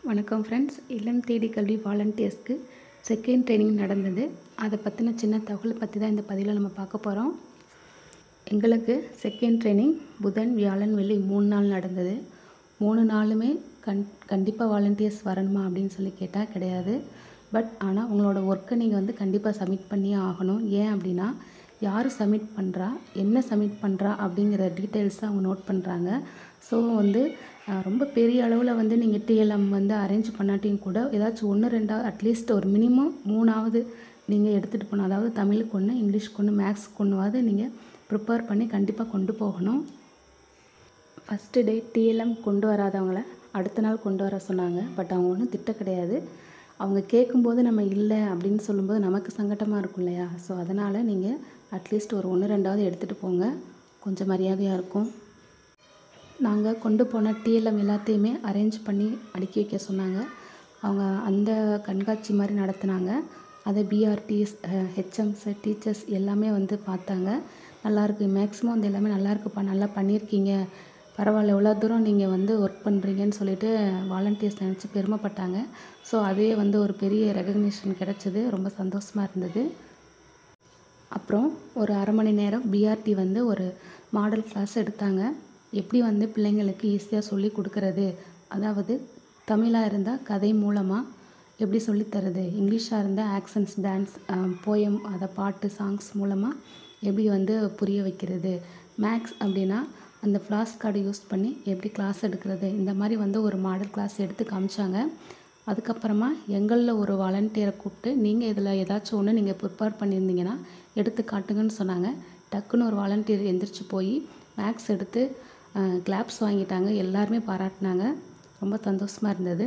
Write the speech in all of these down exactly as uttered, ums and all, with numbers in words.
வணக்கம் ஃப்ரெண்ட்ஸ். இல்லம் தேடி கல்வி வாலண்டியர்ஸ்க்கு செகண்ட் ட்ரைனிங் நடந்தது. அதை பற்றின சின்ன தகவல் பற்றி தான் இந்த பதிவில் நம்ம பார்க்க போகிறோம். எங்களுக்கு செகண்ட் ட்ரைனிங் புதன் வியாழன் வெள்ளி மூணு நாள் நடந்தது. மூணு நாளுமே கண் கண்டிப்பாக வாலண்டியர்ஸ் வரணுமா அப்படின்னு சொல்லி கேட்டால் கிடையாது. பட் ஆனால் உங்களோட ஒர்க்கை நீங்கள் வந்து கண்டிப்பாக சப்மிட் பண்ணியே ஆகணும். ஏன் அப்படின்னா யார் சப்மிட் பண்ணுறா, என்ன சப்மிட் பண்ணுறா அப்படிங்கிற டீட்டெயில்ஸை அவங்க நோட் பண்ணுறாங்க. ஸோ வந்து ரொம்ப பெரிய அளவில் வந்து நீங்கள் டிஎல்எம் வந்து அரேஞ்ச் பண்ணாட்டியும் கூட ஏதாச்சும் ஒன்று ரெண்டாவது அட்லீஸ்ட் ஒரு மினிமம் மூணாவது நீங்கள் எடுத்துகிட்டு போகணும். அதாவது தமிழுக்கு ஒன்று, இங்கிலீஷ்க்கு ஒன்று, மேக்ஸுக்கு ஒன்றுவாது நீங்கள் ப்ரிப்பேர் பண்ணி கண்டிப்பாக கொண்டு போகணும். ஃபஸ்ட்டு டே டிஎல்எம் கொண்டு வராதவங்கள அடுத்த நாள் கொண்டு வர சொன்னாங்க. பட் அவங்க ஒன்றும் திட்ட கிடையாது. அவங்க கேட்கும்போது நம்ம இல்லை அப்படின்னு சொல்லும்போது நமக்கு சங்கடமாக இருக்கும் இல்லையா? ஸோ அதனால் நீங்கள் அட்லீஸ்ட் ஒரு ஒன்று ரெண்டாவது எடுத்துகிட்டு போங்க, கொஞ்சம் மரியாதையாக இருக்கும். நாங்கள் கொண்டு போன டிஎல்எம் எல்லாத்தையுமே அரேஞ்ச் பண்ணி அடுக்கி வைக்க சொன்னாங்க. அவங்க அந்த கண்காட்சி மாதிரி நடத்துனாங்க. அதை பிஆர்டிஸ், ஹெச்எம்ஸ், டீச்சர்ஸ் எல்லாமே வந்து பார்த்தாங்க. நல்லாயிருக்கு, மேக்ஸிமம் வந்து எல்லாமே நல்லாயிருக்குப்பா, நல்லா பண்ணியிருக்கீங்க, பரவாயில்ல, எவ்வளோ தூரம் நீங்கள் வந்து ஒர்க் பண்ணுறீங்கன்னு சொல்லிட்டு வாலண்டியர்ஸ் நினச்சி பெருமைப்பட்டாங்க. ஸோ அதே வந்து ஒரு பெரிய ரெகக்னிஷன் கிடச்சிது. ரொம்ப சந்தோஷமாக இருந்தது. அப்புறம் ஒரு அரை மணி நேரம் பிஆர்டி வந்து ஒரு மாடல் கிளாஸ் எடுத்தாங்க. எப்படி வந்து பிள்ளைங்களுக்கு ஈஸியாக சொல்லி கொடுக்கறது, அதாவது தமிழாக இருந்தால் கதை மூலமாக எப்படி சொல்லித்தரது, இங்கிலீஷாக இருந்தால் ஆக்ஷன்ஸ், டான்ஸ், போயம், அதை பாட்டு, சாங்ஸ் மூலமாக எப்படி வந்து புரிய வைக்கிறது, மேக்ஸ் அப்படின்னா அந்த ஃப்ளாஷ் கார்டு யூஸ் பண்ணி எப்படி கிளாஸ் எடுக்கிறது, இந்த மாதிரி வந்து ஒரு மாடல் கிளாஸ் எடுத்து காமிச்சாங்க. அதுக்கப்புறமா எங்களில் ஒரு வாலண்டியரை கூப்பிட்டு நீங்கள் இதில் ஏதாச்சும் ஒன்று நீங்கள் ப்ரிப்பேர் பண்ணியிருந்தீங்கன்னா எடுத்து காட்டுங்கன்னு சொன்னாங்க. டக்குன்னு ஒரு வாலண்டியர் எந்திரிச்சு போய் மேக்ஸ் எடுத்து கிளாப்ஸ் வாங்கிட்டாங்க. எல்லாருமே பாராட்டினாங்க. ரொம்ப சந்தோஷமாக இருந்தது.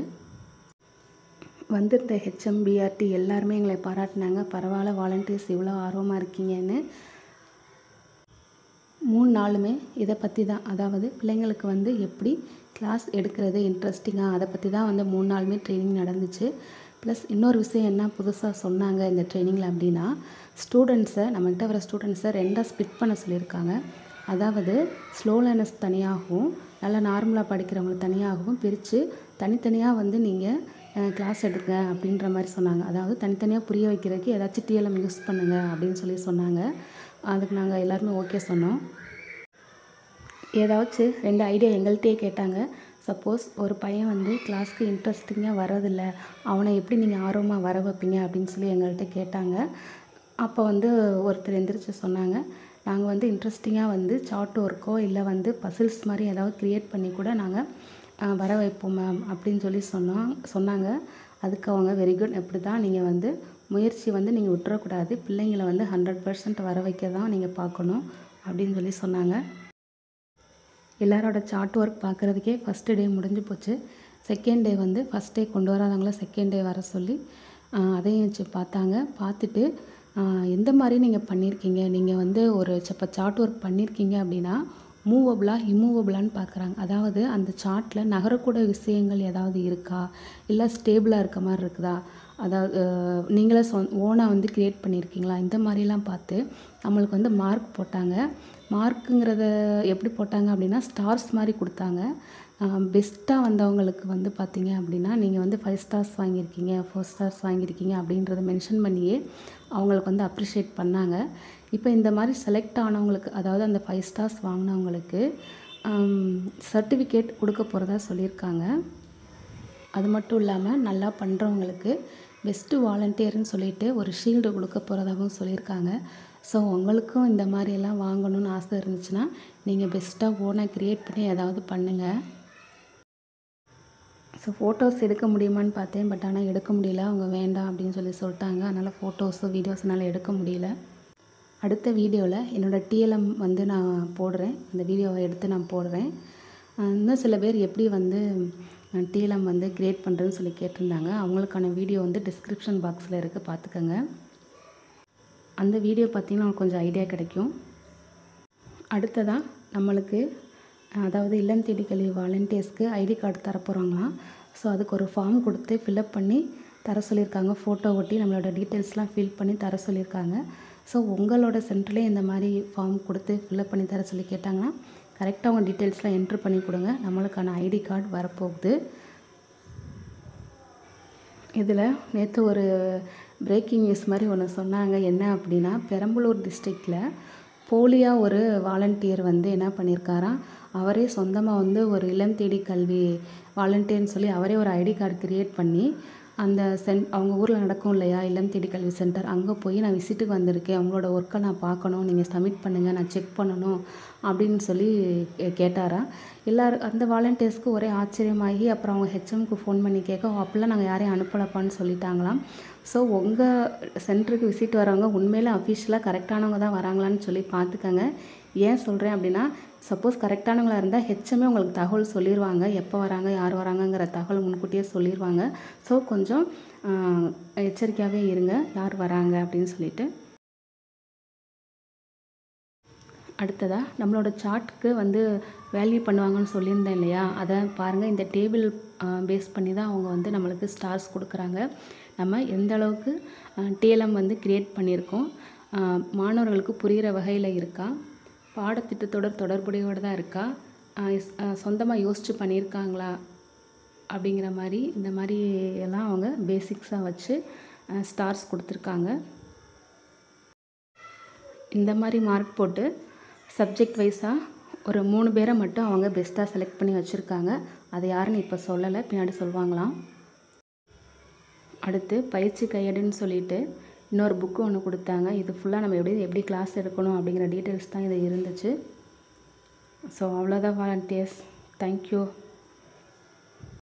வந்திருந்த ஹெச்எம், பிஆர்டி எல்லாருமே எங்களை பாராட்டினாங்க. பரவாயில்ல, வாலண்டியர்ஸ் இவ்வளோ ஆர்வமாக இருக்கீங்கன்னு. மூணு நாளுமே இதை பற்றி தான், அதாவது பிள்ளைங்களுக்கு வந்து எப்படி கிளாஸ் எடுக்கிறது இன்ட்ரெஸ்டிங்காக, அதை பற்றி தான் வந்து மூணு நாளுமே ட்ரைனிங் நடந்துச்சு. ப்ளஸ் இன்னொரு விஷயம் என்ன புதுசாக சொன்னாங்க இந்த ட்ரைனிங்கில் அப்படின்னா, ஸ்டூடெண்ட்ஸை நம்மகிட்ட வர ஸ்டூடெண்ட்ஸை ரெண்டாக ஸ்பிட் பண்ண சொல்லியிருக்காங்க. அதாவது ஸ்லோ லேர்னர்ஸ் தனியாகவும் நல்லா நார்மலாக படிக்கிறவங்களை தனியாகவும் பிரித்து தனித்தனியாக வந்து நீங்கள் கிளாஸ் எடுங்க அப்படின்ற மாதிரி சொன்னாங்க. அதாவது தனித்தனியாக புரிய வைக்கிறதுக்கு ஏதாச்சும் டிஎல்எம் யூஸ் பண்ணுங்கள் அப்படின்னு சொல்லி சொன்னாங்க. அதுக்கு நாங்கள் எல்லாருமே ஓகே சொன்னோம். ஏதாச்சும் ரெண்டு ஐடியா எங்கள்கிட்டயே கேட்டாங்க. சப்போஸ் ஒரு பையன் வந்து கிளாஸ்க்கு இன்ட்ரெஸ்டிங்காக வரதில்ல, அவனை எப்படி நீங்கள் ஆர்வமாக வர வைப்பீங்க அப்படின்னு சொல்லி எங்கள்கிட்ட கேட்டாங்க. அப்போ வந்து ஒருத்தர் எந்திரிச்சு சொன்னாங்க, நாங்கள் வந்து இன்ட்ரெஸ்டிங்காக வந்து சார்ட் ஒர்க்கோ இல்லை வந்து பசில்ஸ் மாதிரி ஏதாவது க்ரியேட் பண்ணி கூட நாங்கள் வர வைப்போம் மேம் அப்படின்னு சொல்லி சொன்னோம் சொன்னாங்க. அதுக்கு அவங்க வெரி குட், எப்படி தான் நீங்கள் வந்து முயற்சி வந்து நீங்கள் விட்டுறக்கூடாது, பிள்ளைங்களை வந்து ஹண்ட்ரட் பர்சன்ட் வர வைக்க தான் நீங்கள் பார்க்கணும் அப்படின்னு சொல்லி சொன்னாங்க. எல்லாரோட சார்ட் ஒர்க் பார்க்குறதுக்கே ஃபஸ்ட்டு டே முடிஞ்சு போச்சு. செகண்ட் டே வந்து ஃபஸ்ட் டே கொண்டு வராதவங்கள செகண்ட் டே வர சொல்லி அதையும் வச்சு பார்த்தாங்க. பார்த்துட்டு எந்த மாதிரி நீங்கள் பண்ணியிருக்கீங்க, நீங்கள் வந்து ஒரு இப்போ சார்ட் ஒர்க் பண்ணியிருக்கீங்க அப்படின்னா மூவபிளாக இம்மூவபிளான்னு பார்க்குறாங்க. அதாவது அந்த சார்ட்டில் நகரக்கூட விஷயங்கள் ஏதாவது இருக்கா, இல்லை ஸ்டேபிளாக இருக்க மாதிரி இருக்குதா, அதாவது நீங்களே சொ ஓனாக வந்து க்ரியேட் பண்ணியிருக்கீங்களா, இந்த மாதிரிலாம் பார்த்து நம்மளுக்கு வந்து மார்க் போட்டாங்க. மார்க்குங்கிறத எப்படி போட்டாங்க அப்படின்னா ஸ்டார்ஸ் மாதிரி கொடுத்தாங்க. பெஸ்ட்டாக வந்தவங்களுக்கு வந்து பார்த்திங்க அப்படின்னா நீங்கள் வந்து ஃபைவ் ஸ்டார்ஸ் வாங்கியிருக்கீங்க, ஃபோர் ஸ்டார்ஸ் வாங்கியிருக்கீங்க அப்படின்றத மென்ஷன் பண்ணியே அவங்களுக்கு வந்து அப்ரிஷியேட் பண்ணாங்க. இப்போ இந்த மாதிரி செலக்ட் ஆனவங்களுக்கு, அதாவது அந்த ஃபைவ் ஸ்டார்ஸ் வாங்கினவங்களுக்கு சர்டிஃபிகேட் கொடுக்க போகிறதா சொல்லியிருக்காங்க. அது மட்டும் இல்லாமல் நல்லா பண்ணுறவங்களுக்கு பெஸ்ட்டு வாலண்டியர்னு சொல்லிட்டு ஒரு ஷீல்டு கொடுக்க போகிறதாகவும் சொல்லியிருக்காங்க. ஸோ உங்களுக்கும் இந்த மாதிரியெல்லாம் வாங்கணும்னு ஆசை இருந்துச்சுன்னா நீங்கள் பெஸ்ட்டாக ஓனாக க்ரியேட் பண்ணி ஏதாவது பண்ணுங்கள். ஸோ ஃபோட்டோஸ் எடுக்க முடியுமான்னு பார்த்தேன். பட் ஆனால் எடுக்க முடியல, அவங்க வேண்டாம் அப்படின்னு சொல்லி சொல்லிட்டாங்க. அதனால் ஃபோட்டோஸோ வீடியோஸ்னால எடுக்க முடியல. அடுத்த வீடியோவில் என்னோடய டிஎல்எம் வந்து நான் போடுறேன், அந்த வீடியோவை எடுத்து நான் போடுறேன். இன்னும் சில பேர் எப்படி வந்து டிஎல்எம் வந்து கிரியேட் பண்ணுறதுன்னு சொல்லி கேட்டிருந்தாங்க. அவங்களுக்கான வீடியோ வந்து டிஸ்கிரிப்ஷன் பாக்ஸில் இருக்குது, பார்த்துக்கோங்க. அந்த வீடியோ பார்த்திங்கன்னா கொஞ்சம் ஐடியா கிடைக்கும். அடுத்ததாக நம்மளுக்கு அதாவது இல்லம் தேடி கல்வி வாலண்டியர்ஸ்க்கு ஐடி கார்டு தரப்போகிறாங்களாம். ஸோ அதுக்கு ஒரு ஃபார்ம் கொடுத்து ஃபில்அப் பண்ணி தர சொல்லியிருக்காங்க. ஃபோட்டோ ஒட்டி நம்மளோட டீட்டெயில்ஸ்லாம் ஃபில் பண்ணி தர சொல்லியிருக்காங்க. ஸோ உங்களோட சென்டர்லேயே இந்த மாதிரி ஃபார்ம் கொடுத்து ஃபில்அப் பண்ணி தர சொல்லி கேட்டாங்கன்னா கரெக்டாக உங்கள் டீட்டெயில்ஸ்லாம் என்ட்ரு பண்ணி கொடுங்க. நம்மளுக்கான ஐடி கார்டு வரப்போகுது. இதில் நேற்று ஒரு பிரேக்கிங் நியூஸ் மாதிரி ஒன்று சொன்னாங்க. என்ன அப்படின்னா, பெரம்பலூர் டிஸ்ட்ரிக்டில் போலியாக ஒரு வாலண்டியர் வந்து என்ன பண்ணியிருக்காராம், அவரே சொந்தமாக வந்து ஒரு இல்லம் தேடி கல்வி வாலண்டியர்னு சொல்லி அவரே ஒரு ஐடி கார்டு கிரியேட் பண்ணி அந்த சென் அவங்க ஊரில் நடக்கும் இல்லையா இல்லம் தேடி கல்வி சென்டர், அங்கே போய் நான் விசிட்டுக்கு வந்திருக்கேன், உங்களோட ஒர்க்கை நான் பார்க்கணும், நீங்கள் சப்மிட் பண்ணுங்கள், நான் செக் பண்ணணும் அப்படின்னு சொல்லி கேட்டாராம். எல்லோரும் அந்த வாலண்டியர்ஸ்க்கு ஒரே ஆச்சரியமாகி அப்புறம் அவங்க ஹெச்எம்க்கு ஃபோன் பண்ணி கேட்க, அப்படிலாம் நாங்கள் யாரையும் அனுப்பலப்பான்னு சொல்லிட்டாங்களாம். ஸோ உங்கள் சென்டருக்கு விசிட் வரவங்க உண்மையிலே அஃபிஷியலாக கரெக்டானவங்க தான் வராங்களான்னு சொல்லி பார்த்துக்கங்க. ஏன் சொல்கிறேன் அப்படின்னா, சப்போஸ் கரெக்டானவங்களாக இருந்தால் ஹெச்எம்மே உங்களுக்கு தகவல் சொல்லிடுவாங்க, எப்போ வராங்க யார் வராங்கங்கிற தகவல் முன்கூட்டியே சொல்லிடுவாங்க. ஸோ கொஞ்சம் எச்சரிக்கையாகவே இருங்க யார் வராங்க அப்படின்னு சொல்லிட்டு. அடுத்ததாக நம்மளோட சார்ட்டுக்கு வந்து வேல்யூ பண்ணுவாங்கன்னு சொல்லியிருந்தேன் இல்லையா, அதை பாருங்கள். இந்த டேபிள் பேஸ் பண்ணி தான் அவங்க வந்து நம்மளுக்கு ஸ்டார்ஸ் கொடுக்குறாங்க. நம்ம எந்த அளவுக்கு டிஎல்எம் வந்து க்ரியேட் பண்ணியிருக்கோம், மாணவர்களுக்கு புரிகிற வகையில் இருக்கா, பாடத்திட்டத்தோட தொடர்புடையோடு தான் இருக்கா, சொந்தமாக யோசித்து பண்ணியிருக்காங்களா அப்படிங்கிற மாதிரி இந்த மாதிரி எல்லாம் அவங்க பேசிக்ஸாக வச்சு ஸ்டார்ஸ் கொடுத்துருக்காங்க. இந்த மாதிரி மார்க் போட்டு சப்ஜெக்ட் வைஸாக ஒரு மூணு பேரை மட்டும் அவங்க பெஸ்ட்டாக செலக்ட் பண்ணி வச்சுருக்காங்க. அது யாருன்னு இப்போ சொல்லலை, பின்னாடி சொல்லுவாங்களாம். அடுத்து பயிற்சி கையேடுன்னு சொல்லிட்டு இன்னொரு புக்கு ஒன்று கொடுத்தாங்க. இது ஃபுல்லாக நம்ம எப்படி எப்படி கிளாஸ் எடுக்கணும் அப்படிங்கிற டீட்டெயில்ஸ் தான் இது இருந்துச்சு. ஸோ அவ்வளோதான் வாலண்டியர்ஸ். தேங்க்யூ.